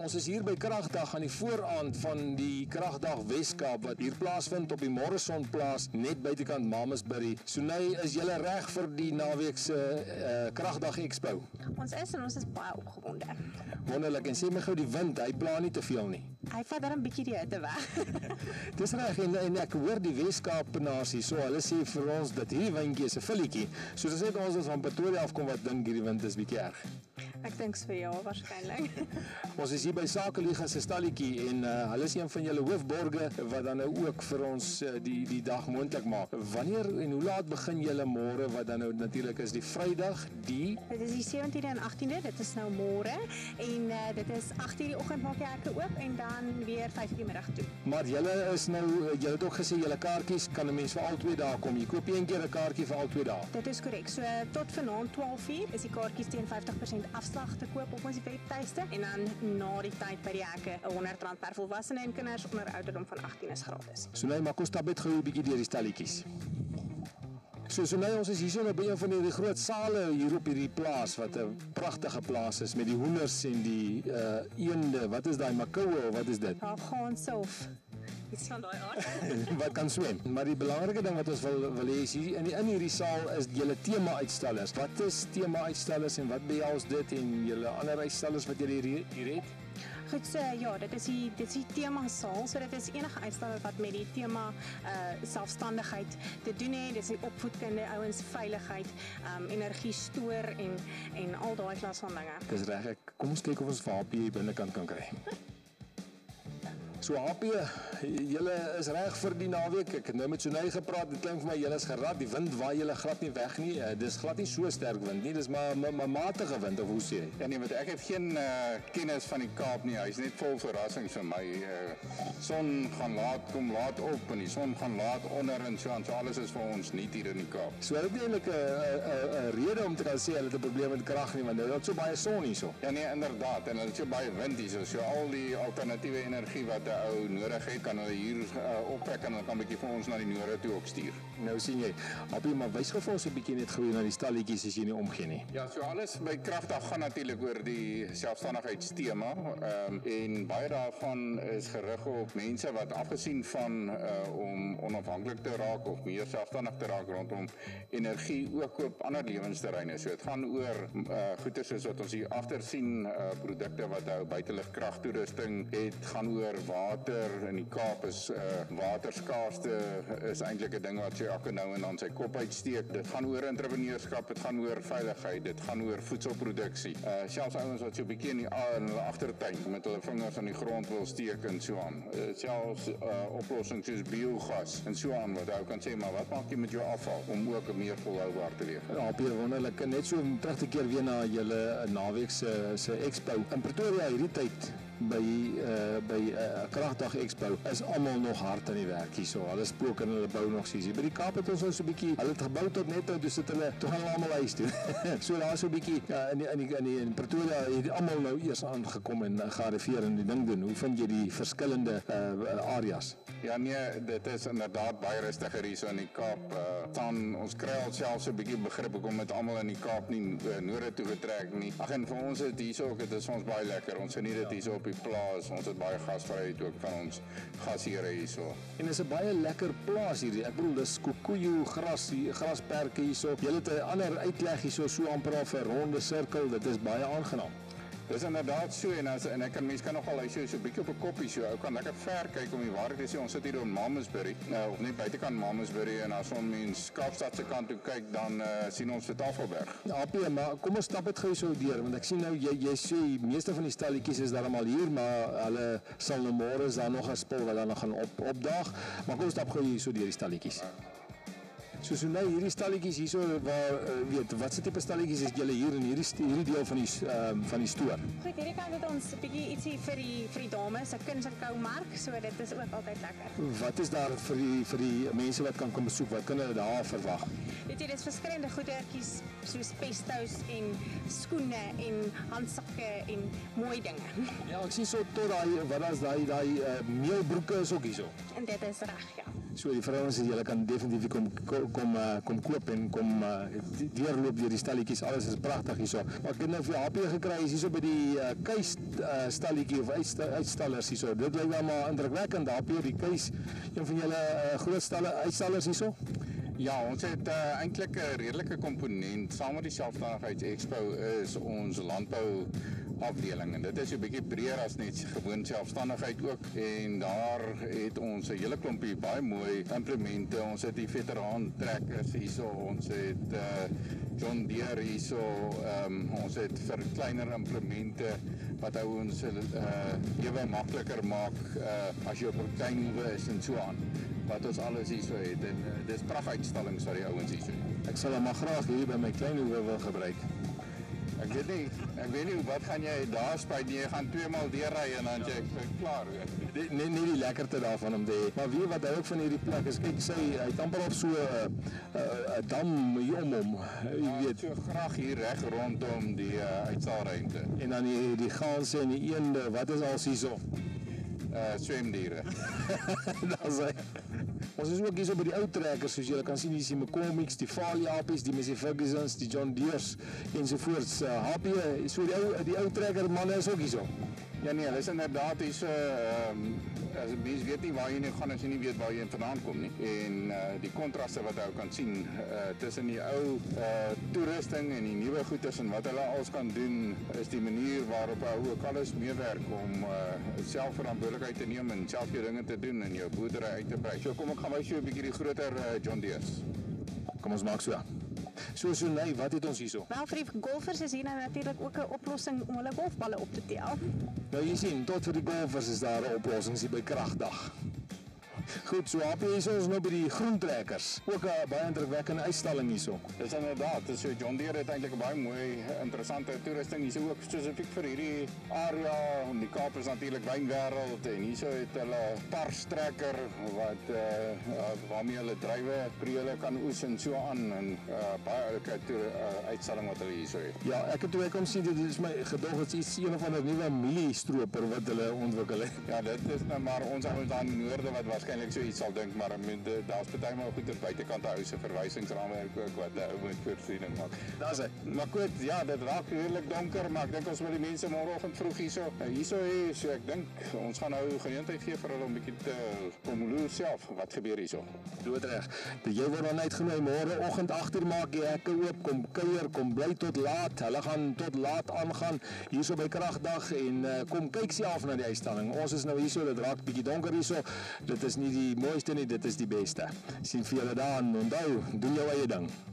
Ons is hier by Kragdag aan die voorand van die Kragdag Weskaap wat hier plaasvind op die Môreson plaas net buitekant Malmesbury. Sien, is julle reg vir die naweekse Kragdag Ekspo? Ons is en ons is baie opgewonde. Wonderlik, en sê my gou die wind, hy pla nie te veel nie. Hy vat daar 'n bietjie die hitte weg. Dis reg, en ek hoor die Wes-Kaap nasie, so hulle sê vir ons dat hierdie windjie is 'n filletjie. So dis net ons van Pretoria afkom wat dink hierdie wind is bietjie erg. Ek dink so ja, waarskynlik. Ons is hier by Sakeliga se stalletjie en hulle is een van julle hoofborge wat dan nou ook vir ons die dag moontlik maak. Wanneer en hoe laat begin julle môre wat dan nou natuurlik is die Vrydag, die Dit is die 17de en 18de, dit is nou môre en dit is 8:00 die oggend maak die hekke oop en dan weer 5:00 die middag toe. Maar julle is nou, julle het ook gesê julle kaartjies kan 'n mens vir al 2 dae kom. Jy koop een keer 'n kaartjie vir al 2 dae. Dit is korrek. So tot vanaand 12:00 is die kaartjies teen 50% afslag te koop op ons webtuiste en dan na die tyd by die hekke R100 per volwassene en kinders onder ouderdom van 18 is gratis. So nou maar kom stap net gou 'n bietjie deur die stalletjies. So nou ons is hier so by een van die groot sale hier op hierdie plaas wat 'n pragtige plaas is met die hoenders en die eende. Wat is daai makoue of wat is dit? Gaan self. Iets van daai aard. Wat kan swem. Maar die belangrike ding wat ons wil hê is hier in hierdie saal is julle tema-uitstallers. Wat is tema-uitstallers en wat behels dit en julle ander uitstallers wat julle hier het? Goed, so ja, dit is die tema saal, so dit is enige uitstaller wat met die tema selfstandigheid te doen het, dit is die opvoedkunde, ouens veiligheid, energie stoor en al daai klas van dinge. Dis reg, kom ons kyk of ons vir HP hier binnekant kan kry. So HP, julle is reg vir die naweek. Ek het nou met Sien gepraat, dit klink vir my julle is gerad, die wind waai julle glad nie weg nie. Dis glad nie so sterk wind nie, dis maar matige wind of hoe sê jy? Ja nee, want ek het geen kennis van die Kaap nie. Hy's net vol verrassings vir my. Son gaan kom laat op en die son gaan laat onder en so aan. So alles is vir ons nuut hier in die Kaap. So hulle het nie eintlik 'n rede om te kan sê hulle het 'n probleem met krag nie, want hulle het so baie son hierso. Ja nee, inderdaad, en hulle het so baie wind hierso. So al die alternatiewe energie wat ou nodig het, kan hulle hier opwek en hulle kan 'n bietjie vir ons na die noorde toe ook stuur. Nou sien jy, Appie, maar wys gou vir ons 'n bietjie net gou na die stalletjies as jy nie omgee nie. Ja, so alles by Kragdag gaan natuurlik oor die selfstandigheidstema en baie daarvan is gerig op mense wat afgesien van om onafhanklik te raak of meer selfstandig te raak rondom energie ook op ander lewensterreine. So dit gaan oor goeder soos wat ons hier agter sien, produkte wat hou buiteligkragtoerusting het, gaan oor water. In die Kaap is waterskaarste is eintlik 'n ding wat sy elke nou en dan sy kop uitsteek. Dit gaan oor entrepreneurskap, dit gaan oor veiligheid, dit gaan oor voedselproduksie. Selfs ouens wat so 'n bietjie in hulle agtertuin met hulle vingers aan die grond wil steek en so aan. Selfs oplossings soos biogas en so aan wat ou kan sê, maar wat maak jy met jou afval om ook meer volhoubaar te leef? Ja, baie wonderlik. Net so om terug te keer weer na julle naweek se expo in Pretoria hierdie tyd. By Kragdag Ekspo is almal nog hard aan die werk hierso. Hulle spook en hulle bou nog sies. By die Kaap het ons nou so 'n bietjie, hulle het gebou tot net nou, dus dit hulle toe gaan almal huis toe. So daar so 'n bietjie in Pretoria het almal nou eers aangekom en gearriveer en die ding doen. Hoe vind jy die verskillende areas? Ja nee, dit is inderdaad baie rustiger hierso in die Kaap. Ons kry alself so 'n bietjie begrip om met almal in die Kaap nie noorde toe getrek nie. Ag en vir ons is hierso ook, dit is ons baie lekker. Ons geniet dit hierso op die plaas. Ons het baie gasvryheid ook van ons gasheere hierso. En dis 'n baie lekker plaas hierdie. Ek bedoel dis kokoejo grasperke hierso. Jy het 'n ander uitleg hierso so amper of 'n ronde sirkel. Dit is baie aangenaam. Dis inderdaad so en ek kan mense kan nogal hyso so 'n bietjie op 'n koppie so. Ou kan lekker ver kyk om die waarheid te sê. Ons sit hier op Malmesbury, of net buitekant Malmesbury en as ons mens Kaapstad se kant toe kyk dan sien ons die Tafelberg. Ja, Appie, maar kom ons stap dit gou so deur want ek sien nou jy sê die meeste van die stalletjies is darmal hier, maar hulle sal nou môre is daar nog 'n spul wat dan nog gaan opdaag. Maar kom ons stap gou hier so deur die stalletjies. So nou hierdie stalletjies hierso waar wat se tipe stalletjies is julle hier in hierdie deel van die stoor? Goed, hierdie kant het ons 'n bietjie ietsie vir die dames, 'n kuns en koumark, so dit is ook altyd lekker. Wat is daar vir die mense wat kan kom besoek? Wat kan hulle daar verwag? Weet jy, dis verskillende goedertjies soos pestos en skoene en handsakke en mooi dinge. Ja, ek sien so tot daai wat is daai meelbroeke is ook hierso. En dit is reg, ja. So die vrouens sê julle kan definitief kom koop en kom deurloop deur die stalletjies. Alles is pragtig hierso. Maar ek het nou vir HP gekry is hierso by die keis stalletjie of uitstallers hierso. Dit lyk wel maar indrukwekkend. HP die keis, een van julle groot uitstallers hierso. Ja, ons het eintlik 'n redelike komponent saam met die selfstandigheidsoplossings is ons landbou afdeling en dit is 'n bietjie breër as net gewoon selfstandigheid ook en daar het ons 'n hele klompie baie mooi implemente. Ons het die veteraan trekkers hierso, ons het John Deere hierso, ons het vir kleiner implemente wat ons lewe makliker maak as jy op 'n klein hoewe is en so aan. Wat ons alles hierso het en dis praguitstallings wat die ouens hierso het. Ek sal hom maar graag hier by my klein hoewe wil gebruik. Ek weet nie wat gaan jy daar spuit nie, jy gaan 2 maal deurry en dan jy klaar. Nie die lekkerte daarvan om te hê. Maar weet wat hy ook van hierdie plek is, kyk hy het amper op so 'n dam hier om hom. Jy weet so graag hier reg rondom die uitstalruimte. En dan die ganse en die eende, wat is al hierso? Swemdiere. Daar's hy. Ons is ook hierso by die ou trekkers, soos julle kan sien, hier is die McCormick's, die Faliapies, die Massey Ferguson's, die John Deere's ensovoorts. HP, so die ou trekker manne is ook hierso. Ja nee, hulle is inderdaad hierso, as mens weet nie waar jy nou gaan as jy nie weet waar jy vandaan kom nie. En die kontraste wat jy kan sien tussen die ou toerusting en die nuwe goeders en wat hulle alles kan doen, is die manier waarop hy ook alles meewerk om self verantwoordelikheid te neem en self jou dinge te doen en jou boerdery uit te brei. So kom ek gaan wys jou 'n bietjie die groter John Deere's. Kom ons maak so. So nee, wat het ons hierso? Wel vir die golfers is hier nou natuurlik ook 'n oplossing om hulle golfballe op te tel. Nou jy sien, tot vir die golfers is daar 'n oplossing hier by Kragdag. Goed, so HP is ons nou by die groentrekkers. Ook 'n baie indrukwekkende uitstalling hierso. Dis inderdaad, so John Deere het eintlik 'n baie mooi, interessante toerusting hierso ook spesifiek vir hierdie area. Die Kaap is natuurlik wynwêreld en hierso het hulle parstrekker wat waarmee hulle druiwe preele kan oes en so aan en baie oulike uitstalling wat hulle hierso het. Ja, ek het toe ek kom sien dit is my gedog dit is een of ander nuwe mieliestroper wat hulle ontwikkel het. Ja, dit is nou maar ons ouens daar in die noorde wat waarskynlik so iets sal dink, maar daar's partymal goeie buitekant hou se verwysingsraamwerk ook wat ou moet voorsiening maak. Daar's hy. Maar goed, ja, dit raak redelik donker, maar ek dink ons moet die mense môreoggend vroeg hierso hê, so ek dink ons gaan nou geleentheid gee vir hulle om 'n bietjie te kom loer self wat gebeur hierso. Doodreg. Jy word dan uitgenooi môreoggend 8:00 maak die hekke oop, kom kuier, kom bly tot laat. Hulle gaan tot laat aangaan hierso by Kragdag en kom kyk self na die uitstalling. Ons is nou hierso, dit raak bietjie donker hierso. Dit is nie die mooiste nie, dit is die beste. Sien vir julle daar en onthou, doen jou eie ding.